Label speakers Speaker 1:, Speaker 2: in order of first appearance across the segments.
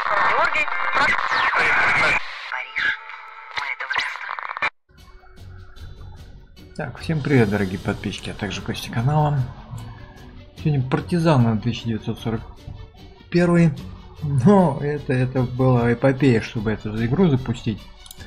Speaker 1: Георгий, прошу. Париж. Мы этого достойны.
Speaker 2: Так, всем привет, дорогие подписчики, а также гости канала. Сегодня Партизан 1941. Но это была эпопея, чтобы эту игру запустить.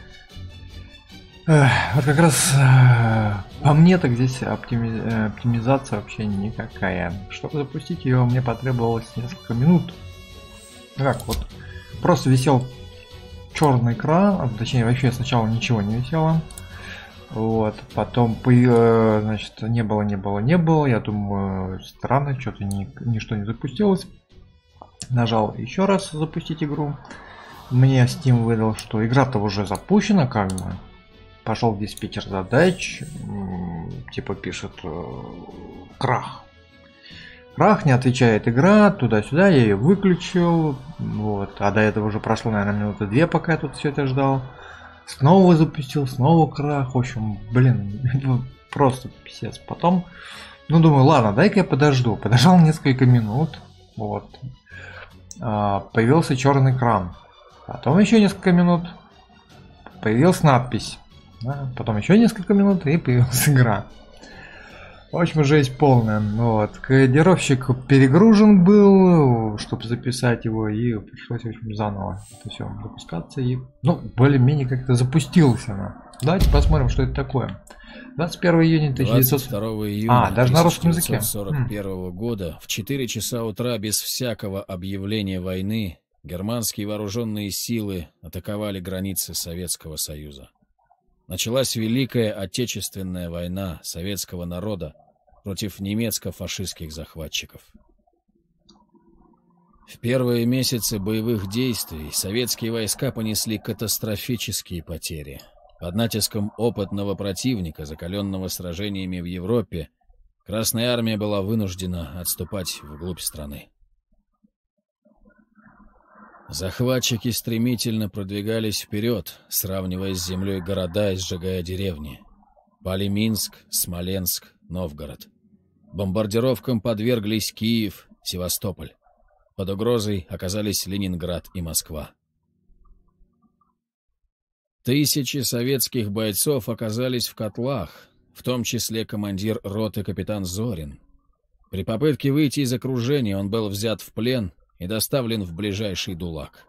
Speaker 2: Вот как раз по мне так здесь оптимизация вообще никакая. Чтобы запустить ее, мне потребовалось несколько минут. Как вот, просто висел черный экран, точнее вообще сначала ничего не висело. Вот, потом значит, не было. Я думаю, странно, что-то ничто не запустилось. Нажал еще раз запустить игру. Мне Steam выдал, что игра-то уже запущена, как бы. Пошел в диспетчер задач, типа пишет крах. Крах, не отвечает игра, туда-сюда, я ее выключил. Вот, а до этого уже прошло, наверное, минуты 2, пока я тут все это ждал. Снова запустил, снова крах. В общем, блин, просто писец. Потом, думаю, ладно, дай-ка я подожду. Подождал несколько минут. Вот. Появился черный экран. Потом еще несколько минут. Появилась надпись. Потом еще несколько минут и появилась игра. В общем, жесть полная. Вот. Кодировщик перегружен был, чтобы записать его, и пришлось, в общем, заново это все запускаться. И, более-менее как-то запустился она. Давайте посмотрим, что это такое. 21 июня
Speaker 3: 22 июня
Speaker 2: даже на русском языке.
Speaker 3: 1941 года в 4 часа утра без всякого объявления войны германские вооруженные силы атаковали границы Советского Союза. Началась Великая Отечественная война советского народа против немецко-фашистских захватчиков. В первые месяцы боевых действий советские войска понесли катастрофические потери. Под натиском опытного противника, закаленного сражениями в Европе, Красная Армия была вынуждена отступать вглубь страны. Захватчики стремительно продвигались вперед, сравнивая с землей города и сжигая деревни. Пали Минск, Смоленск, Новгород. Бомбардировкам подверглись Киев, Севастополь. Под угрозой оказались Ленинград и Москва. Тысячи советских бойцов оказались в котлах, в том числе командир роты капитан Зорин. При попытке выйти из окружения он был взят в плен и доставлен в ближайший ДУЛАГ.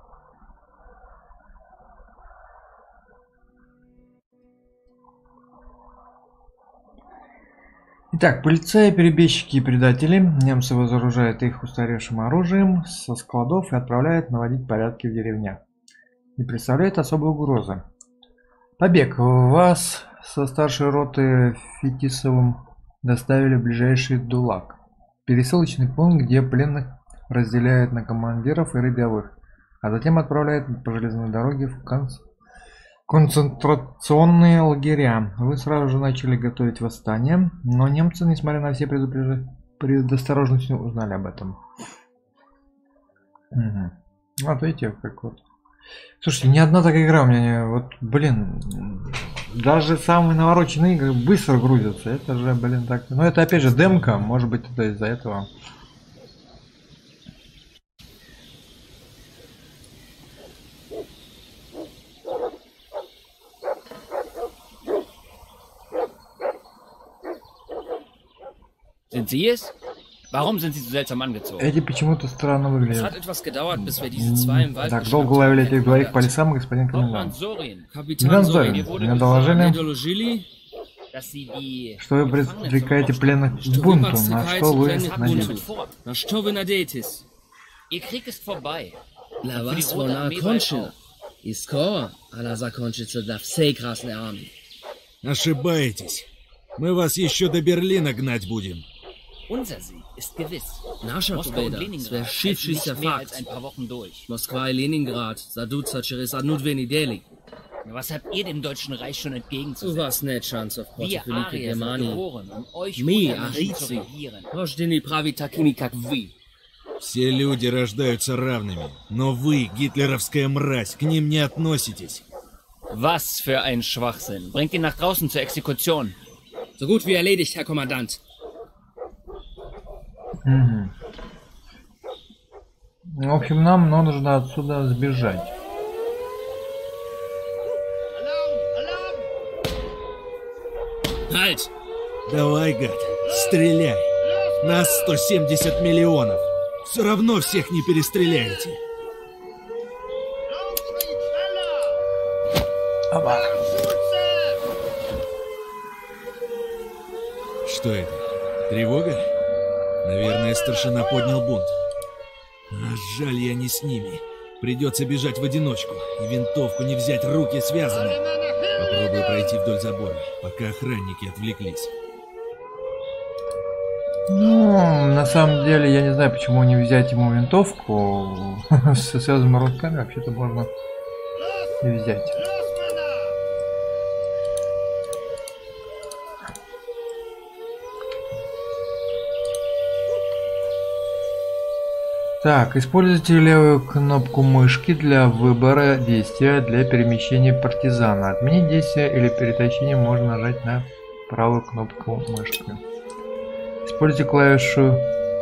Speaker 2: Итак, полицаи, перебежчики и предатели. Немцы разоружают их устаревшим оружием со складов и отправляют наводить порядки в деревнях. Не представляет особой угрозы. Побег. Вас со старшей роты Фетисовым доставили в ближайший ДУЛАГ. Пересылочный пункт, где пленных разделяют на командиров и рядовых, а затем отправляют по железной дороге в концентрационные лагеря. Вы сразу же начали готовить восстание, но немцы, несмотря на все предосторожности, узнали об этом. Вот видите, как вот. Слушайте, ни одна такая игра у меня, вот, блин, даже самые навороченные игры быстро грузятся. Это же, блин, так. Но это опять же демка, может быть, это из-за этого.
Speaker 4: Sind Sie es? Warum sind Sie so seltsam angezogen?
Speaker 2: Эти почему-то странно
Speaker 4: Es
Speaker 2: выглядят.
Speaker 4: hat etwas gedauert, bis wir diese zwei im Wald
Speaker 2: Так долго ловили этих двоих по лесам, господин
Speaker 4: Hauptmann
Speaker 2: комендант.
Speaker 4: Sorin,
Speaker 2: Капитан Зорин, мне доложили,
Speaker 4: dass Sie die
Speaker 2: что вы привлекаете пленных к бунту. На что вы
Speaker 4: mit
Speaker 2: надеетесь?
Speaker 4: vor.
Speaker 5: На что вы надеетесь?
Speaker 4: Ihr Krieg ist vorbei.
Speaker 5: Для
Speaker 4: Für die
Speaker 5: вас
Speaker 4: Rote
Speaker 5: вона
Speaker 4: Armee bald
Speaker 5: кончена.
Speaker 4: auch.
Speaker 5: И скоро она закончится для всей Красной Армии.
Speaker 6: Ошибаетесь. Мы вас еще до Берлина гнать будем.
Speaker 4: Unser Sieg ist gewiss.
Speaker 5: Наша
Speaker 4: Moskau und
Speaker 5: победа
Speaker 4: Leningrad halten
Speaker 5: свершившийся
Speaker 4: nicht mehr als
Speaker 5: факт.
Speaker 4: ein paar Wochen durch.
Speaker 5: Москва и Ленинград задутся через 1-2 недели.
Speaker 4: Was habt ihr dem Deutschen Reich schon
Speaker 5: У
Speaker 4: entgegenzusetzen?
Speaker 5: вас нет шансов
Speaker 4: Wir
Speaker 5: против Великой
Speaker 4: Arier sind
Speaker 5: Германии.
Speaker 4: geboren, um euch
Speaker 5: Мы,
Speaker 4: Untermenschen zu
Speaker 5: арийцы,
Speaker 4: regieren.
Speaker 5: рождены править такими, как вы.
Speaker 6: Все люди рождаются равными, но вы, гитлеровская мразь, к ним не относитесь.
Speaker 4: Was für ein Schwachsinn. Bringt ihn nach draußen zur Exekution.
Speaker 5: So gut wie erledigt, Herr Kommandant.
Speaker 2: В общем, нам нужно отсюда сбежать.
Speaker 5: Halt!
Speaker 6: Давай, гад, стреляй. Нас 170 миллионов. Все равно всех не перестреляете.
Speaker 2: Опа.
Speaker 6: Что это? Тревога? Наверное, старшина поднял бунт. А жаль, я не с ними. Придется бежать в одиночку. И винтовку не взять, руки связаны. Попробую пройти вдоль забора, пока охранники отвлеклись.
Speaker 2: Ну, на самом деле, я не знаю, почему не взять ему винтовку. С связанными руками вообще-то можно и взять. Так, используйте левую кнопку мышки для выбора действия для перемещения партизана. Отменить действие или перетащение можно нажать на правую кнопку мышки. Используйте клавишу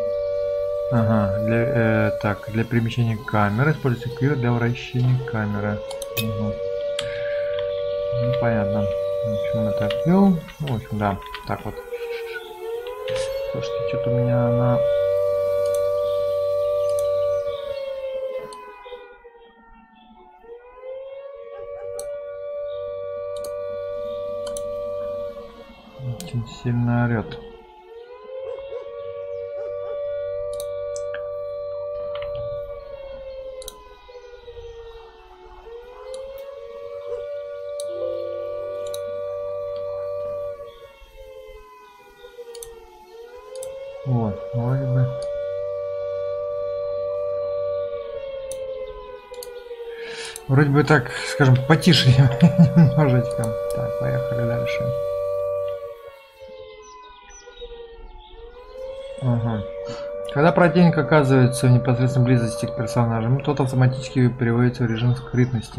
Speaker 2: для перемещения камеры. Используйте Q для вращения камеры. Угу. Ну, понятно. В общем, это Q. Ну, в общем, да. Так вот. Слушайте, что-то у меня на... Очень сильно орет. Вот, вроде бы. Вроде бы так, скажем, потише немножечко. Так, поехали дальше. Ага. Когда противник оказывается в непосредственной близости к персонажам, тот автоматически переводится в режим скрытности.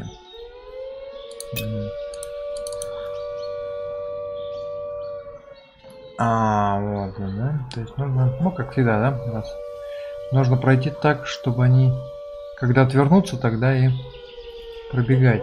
Speaker 2: Вот, да. То есть нужно, ну как всегда, да, у нас нужно пройти так, чтобы они, когда отвернутся, тогда и пробегать.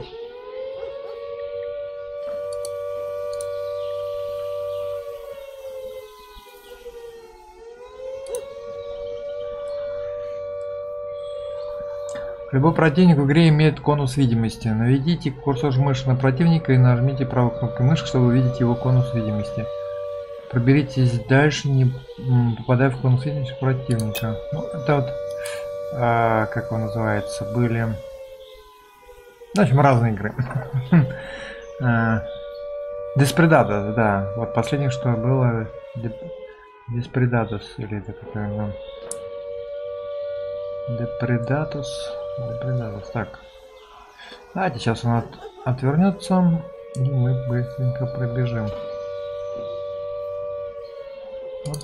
Speaker 2: Любой противник в игре имеет конус видимости. Наведите курсор мыши на противника и нажмите правой кнопкой мыши, чтобы увидеть его конус видимости. Проберитесь дальше, не попадая в конус видимости противника. Ну, это вот, как его называется, были... В общем, разные игры. Деспредатос, да. Вот последнее, что было... Деспредатос, или это какое-то... Депредатос. Так. Давайте сейчас он отвернется, и мы быстренько пробежим. Вот.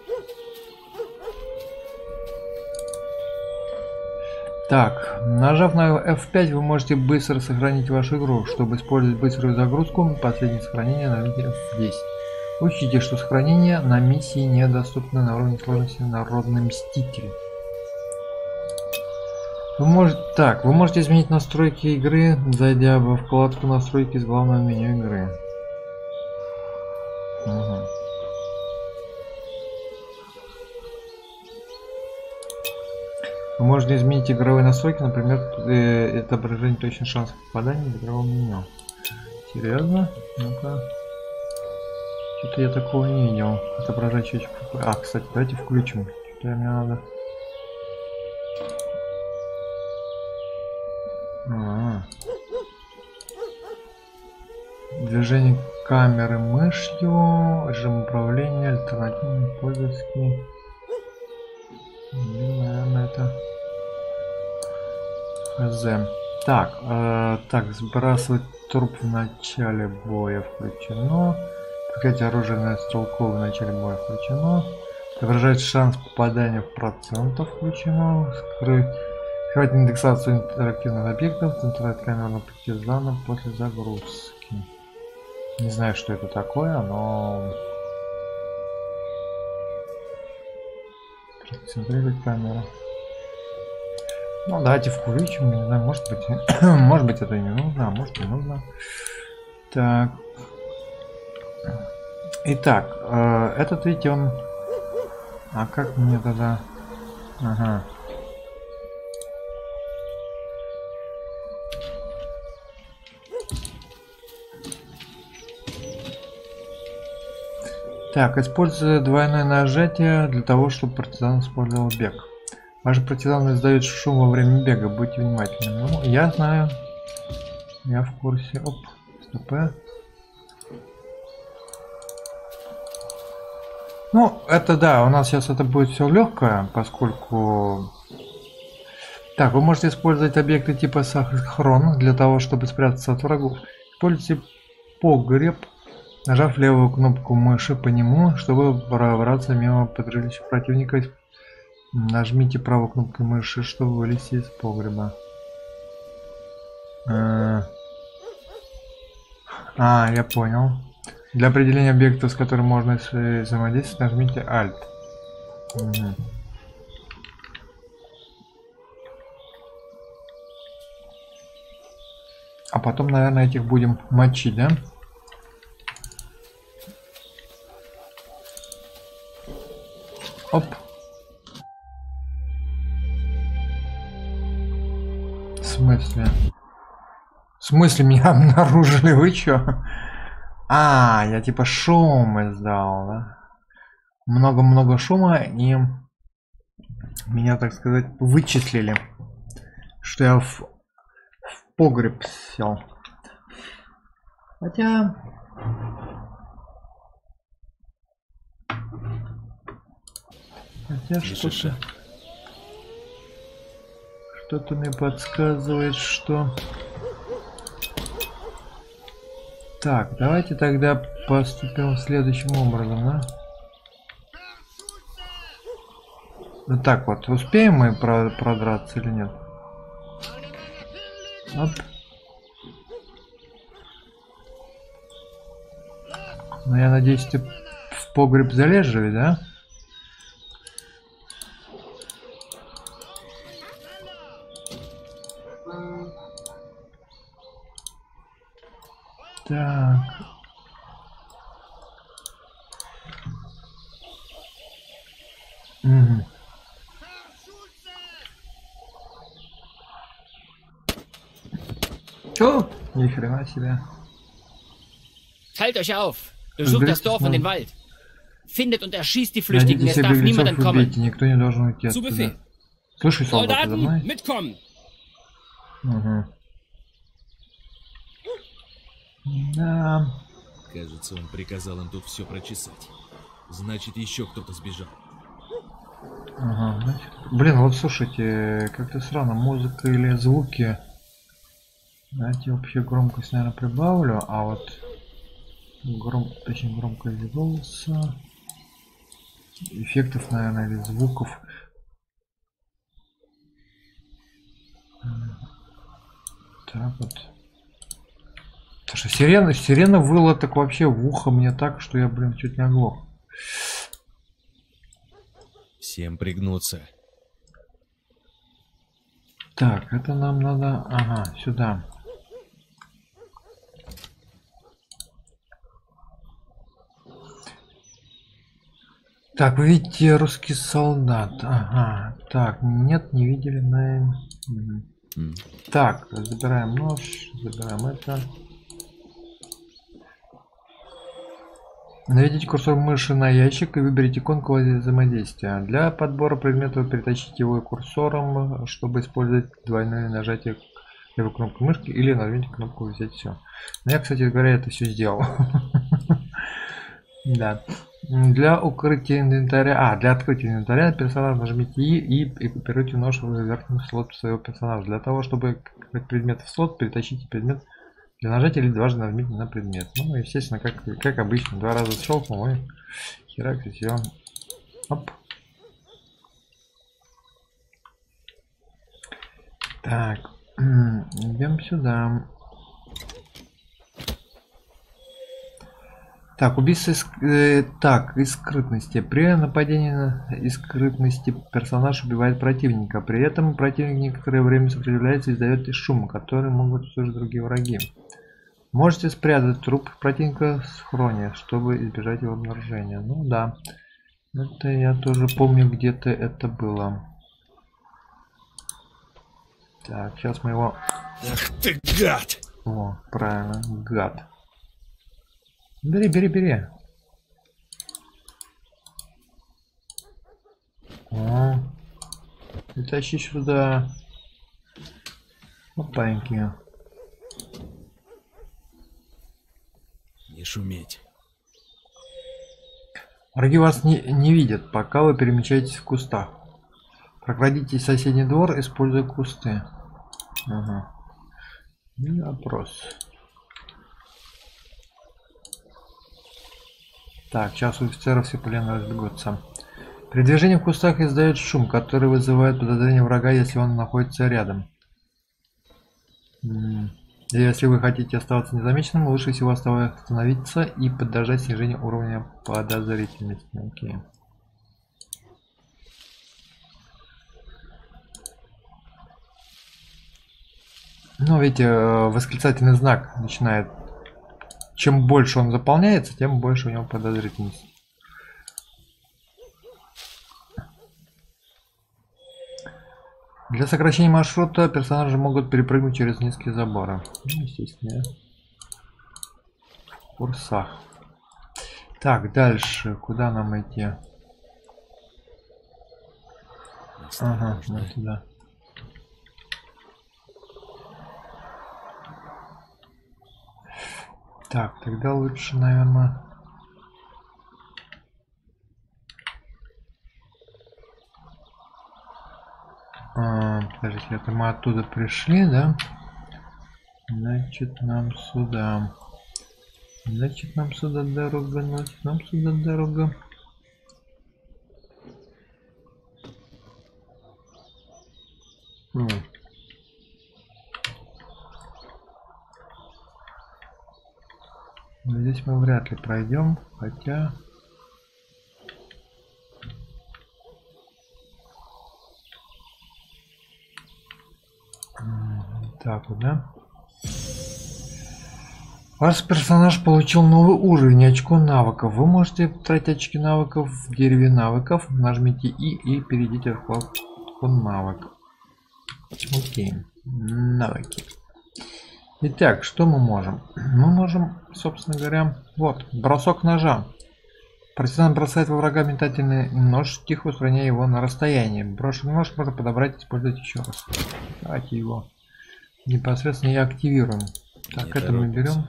Speaker 2: Так, нажав на F5, вы можете быстро сохранить вашу игру. Чтобы использовать быструю загрузку, последнее сохранение нажмите F10. Учтите, что сохранение на миссии недоступно на уровне сложности Народный Мститель. Вы можете изменить настройки игры, зайдя во вкладку настройки из главного меню игры. Угу. Вы можете изменить игровые настройки, например, отображение точных шансов попадания в игровом меню. Серьезно? Ну-ка. Что-то я такого не видел. Отображать счетчик. Кстати, давайте включим. Что-то мне надо. Движение камеры мышью, режим управления, альтернативные пользовательские. Наверное, это ХЗ. Так, сбрасывать труп в начале боя включено. Прикрытие оружия стрелкового в начале боя включено. Отображать шанс попадания в процентов включено. Скрывать индексацию интерактивных объектов, центральная камера на партизана после загрузки. Не знаю, что это такое, но... Центрировать камеру. Ну, давайте включим, не знаю, может быть, может быть это не нужно, а может и нужно. Так. Итак, этот, видите, он... А как мне тогда... Ага. Так, используя двойное нажатие для того, чтобы партизан использовал бег. Ваши партизаны издают шум во время бега, будьте внимательны. Ну, я знаю. Я в курсе. Оп, стоп. Ну, это да, у нас сейчас это будет все легкое, поскольку... Так, вы можете использовать объекты типа сахарон для того, чтобы спрятаться от врагов. Используйте погреб, нажав левую кнопку мыши по нему, чтобы пробраться мимо подрывающих противника. Нажмите правую кнопку мыши, чтобы вылезти из погреба. Я понял. Для определения объектов, с которым можно взаимодействовать, нажмите Alt. Угу. А потом, наверное, этих будем мочить, да? Оп. В смысле? В смысле меня обнаружили? Вы чё? Я типа шум издал, да? Много-много шума, и меня, так сказать, вычислили, что я в погреб сел. Хотя... Что-то мне подсказывает, что... Так, давайте тогда поступим следующим образом, да? Вот так вот, успеем мы продраться или нет? Оп. Ну, я надеюсь, ты в погреб залезешь, да? Так. Угу. О, ни хрена себе.
Speaker 4: Teilt euch auf. Durchsucht das Dorf und den Wald. Findet und erschießt die Flüchtigen. Es darf niemand entkommen.
Speaker 2: Никто не должен уйти
Speaker 4: Zu Befehl.
Speaker 2: Слушай, солдаты, за мной.
Speaker 4: Mitkommen.
Speaker 2: Угу. Да.
Speaker 6: Кажется, он приказал им тут все прочесать. Значит, еще кто-то сбежал.
Speaker 2: Ага, значит... Блин, вот слушайте, как-то странно, музыка или звуки. Давайте вообще громкость, наверное, прибавлю, а вот точнее громкость голоса, эффектов, наверное, или звуков. Так вот. Потому что сирена выла так вообще в ухо мне так, что я, блин, чуть не оглох.
Speaker 6: Всем пригнуться.
Speaker 2: Так, это нам надо... Ага, сюда. Так, вы видите, русский солдат. Ага. Так, нет, не видели, наверное. Так, забираем нож, забираем это. Наведите курсор мыши на ящик и выберите иконку взаимодействия. Для подбора предметов перетащите его курсором, чтобы использовать двойное нажатие левой кнопкой мышки, или нажмите кнопку «Взять все». Но я, кстати говоря, это все сделал. Да. Для укрытия инвентаря, для открытия инвентаря персонажа нажмите и копируйте нож в верхнем слот своего персонажа. Для того, чтобы предмет в слот, перетащите предмет для нажатия или дважды нажмите на предмет. Ну, естественно, как обычно, два раза щелкнул и херак, и все. Оп. Так, идем сюда. Так, убийство из скрытности. При нападении из скрытности персонаж убивает противника. При этом противник некоторое время сопротивляется и издает шум, который могут слышать другие враги. Можете спрятать труп противника в схроне, чтобы избежать его обнаружения. Ну да. Это я тоже помню, где-то это было. Так, сейчас мы его...
Speaker 6: Ах ты гад!
Speaker 2: О, правильно, гад. Бери, бери, бери. О, и тащи сюда. Опаньки.
Speaker 6: Не шуметь.
Speaker 2: Враги вас не видят, пока вы перемещаетесь в кустах. Прокрадитесь в соседний двор, используя кусты. Ага. Не вопрос. Так, сейчас у офицеров все пленные разбегутся. При движении в кустах издает шум, который вызывает подозрение врага, если он находится рядом. Если вы хотите оставаться незамеченным, лучше всего остановиться и подождать снижения уровня подозрительности. Окей. Ну, видите, восклицательный знак начинает. Чем больше он заполняется, тем больше у него подозрительность. Для сокращения маршрута персонажи могут перепрыгнуть через низкие заборы. Ну, естественно. В курсах. Так, дальше. Куда нам идти? Ага, вот сюда. Так, тогда лучше, наверное... Подождите, это мы оттуда пришли, да? Значит, нам сюда. Значит, нам сюда дорога, значит, нам сюда дорога. Здесь мы вряд ли пройдем, хотя... Так вот, да? Ваш персонаж получил новый уровень, очко навыков. Вы можете тратить очки навыков в дереве навыков. Нажмите и перейдите в вкладку навык. Окей. Навыки. Итак, что мы можем? Мы можем, собственно говоря, вот, бросок ножа. Партизан бросает во врага метательный нож, тихо устраняя его на расстоянии. Брошенный нож можно подобрать и использовать еще раз. Давайте его непосредственно и активируем. Так, это мы берем.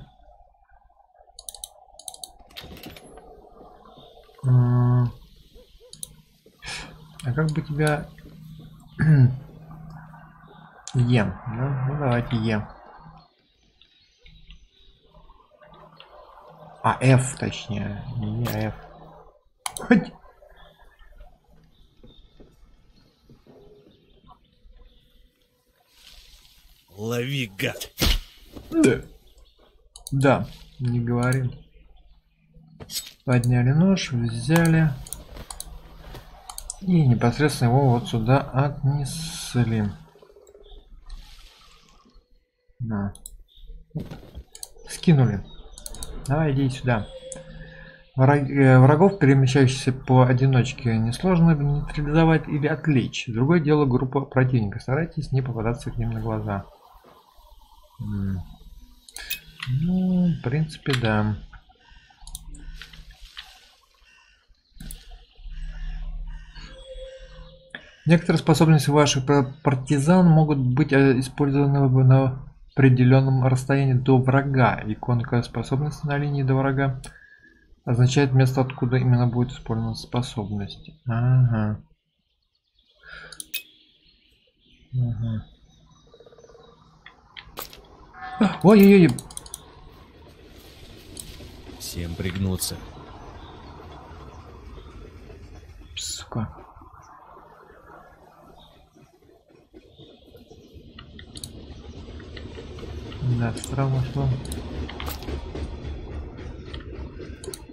Speaker 2: А как бы тебя... Ем, да? Ну давайте ем. А, F точнее, не F. Хоть.
Speaker 6: Лови, гад.
Speaker 2: Да. Да, не говорим. Подняли нож, взяли. И непосредственно его вот сюда отнесли. На. Скинули. Давай, иди сюда. Врагов, перемещающихся по одиночке, несложно нейтрализовать или отвлечь. Другое дело группа противника. Старайтесь не попадаться к ним на глаза. Ну, в принципе, да. Некоторые способности ваших партизан могут быть использованы на определенном расстоянии до врага. Иконка способности на линии до врага означает место, откуда именно будет использована способность. Ага. Ага. Ой-ой-ой.
Speaker 6: Всем пригнуться.
Speaker 2: Сука. Да, странно, что...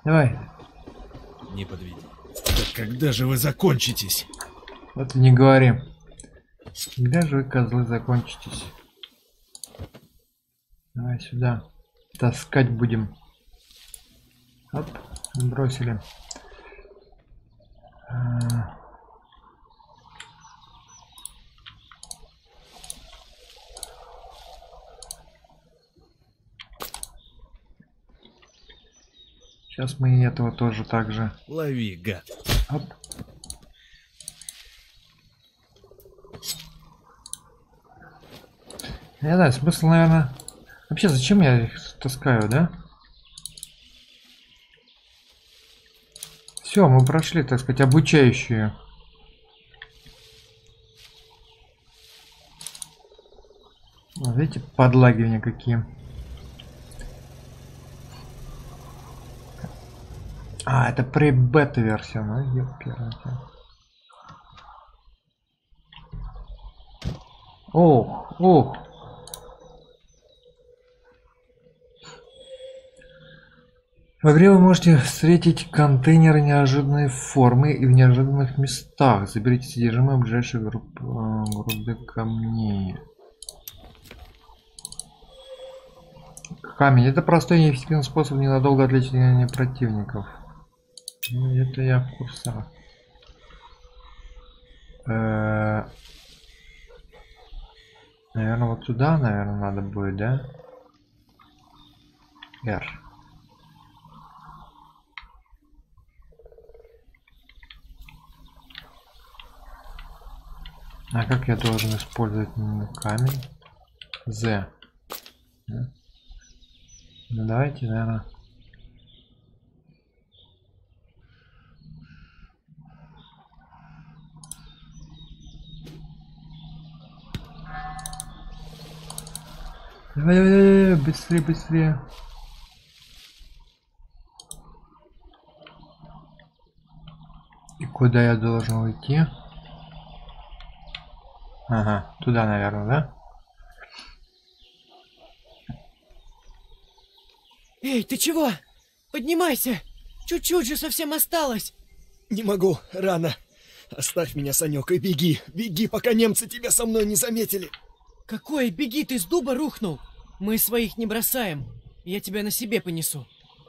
Speaker 2: Давай.
Speaker 6: Не подведи. Так когда же вы закончитесь?
Speaker 2: Вот и не говори. Когда же вы, козлы, закончитесь? Давай сюда. Таскать будем. Оп, бросили. Сейчас мы и этого тоже так же.
Speaker 6: Лови, гад.
Speaker 2: Оп. Я не знаю, смысл, наверное... Вообще, зачем я их таскаю, да? Все, мы прошли, так сказать, обучающие. Вот видите, подлагивания какие. А, это pre-бета-версия, ну, ёперный. Ох, ох. В игре вы можете встретить контейнеры неожиданной формы и в неожиданных местах. Заберите содержимое ближайшей груды камней. Камень. Это простой и эффективный способ ненадолго отвлечь внимание противников. Ну, это я в курсах. Наверное, вот туда, наверное, надо будет, да? R. А как я должен использовать камень? Z. Да? Ну, давайте, наверное. Давай, давай, давай, быстрее, быстрее. И куда я должен уйти? Ага, туда, наверное, да?
Speaker 5: Эй, ты чего? Поднимайся! Чуть-чуть же совсем осталось.
Speaker 7: Не могу, рано. Оставь меня, Санек, и беги. Беги, пока немцы тебя со мной не заметили.
Speaker 5: Какой? Беги, ты с дуба рухнул. Мы своих не бросаем. Я тебя на себе понесу.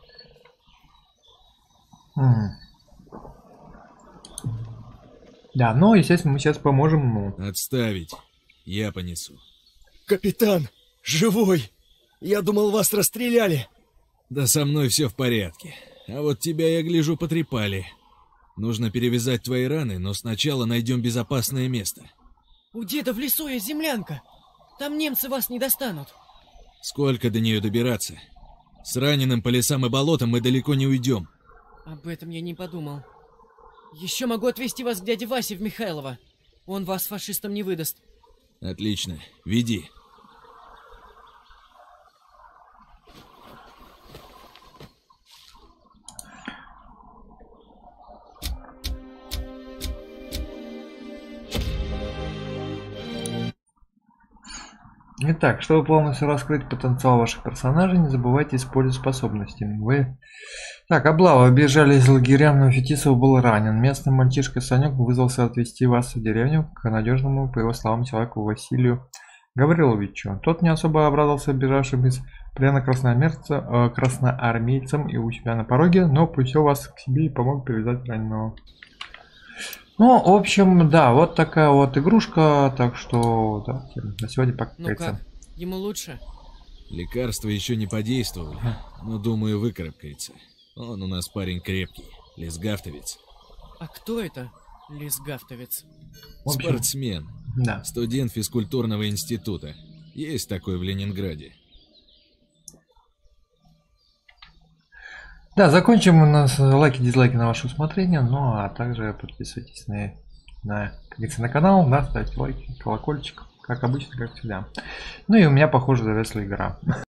Speaker 2: Да, ну, естественно, мы сейчас поможем ему.
Speaker 6: Отставить. Я понесу.
Speaker 7: Капитан, живой. Я думал, вас расстреляли.
Speaker 6: Да со мной все в порядке. А вот тебя, я гляжу, потрепали. Нужно перевязать твои раны, но сначала найдем безопасное место.
Speaker 5: У деда в лесу есть землянка. Там немцы вас не достанут.
Speaker 6: Сколько до нее добираться? С раненым по лесам и болотам мы далеко не уйдем.
Speaker 5: Об этом я не подумал. Еще могу отвезти вас к дяде Васе в Михайлово. Он вас фашистам не выдаст.
Speaker 6: Отлично. Веди.
Speaker 2: Итак, чтобы полностью раскрыть потенциал ваших персонажей, не забывайте использовать способности. Вы... Так, облава. Бежали из лагеря, но Фетисов был ранен. Местный мальчишка Санек вызвался отвезти вас в деревню к надежному, по его словам, человеку Василию Гавриловичу. Тот не особо обрадовался бежавшим из плена красноармейцам и у себя на пороге, но пустил вас к себе и помог перевязать раненого. Ну, в общем, да, вот такая вот игрушка, так что да, на сегодня пока.
Speaker 5: Ну как, ему лучше?
Speaker 6: Лекарства еще не подействовали, но, думаю, выкарабкается. Он у нас парень крепкий, лесгавтовец.
Speaker 5: А кто это, лесгавтовец?
Speaker 6: Спортсмен,
Speaker 2: да.
Speaker 6: Студент физкультурного института. Есть такой в Ленинграде.
Speaker 2: Да, закончим у нас лайки, дизлайки на ваше усмотрение, ну а также подписывайтесь на канал, да, ставьте лайки, колокольчик, как обычно, как всегда. Ну и у меня, похоже, зависла игра.